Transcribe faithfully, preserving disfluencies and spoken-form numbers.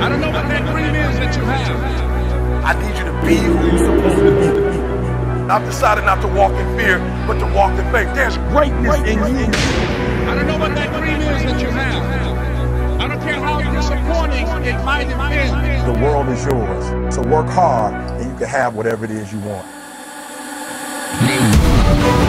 I don't know what that dream is that you have. I need you to be who you're supposed to be. I've decided not to walk in fear, but to walk in faith. There's greatness in you. I don't know what that dream is that you have. I don't care how disappointing it might have been. The world is yours. So work hard and you can have whatever it is you want.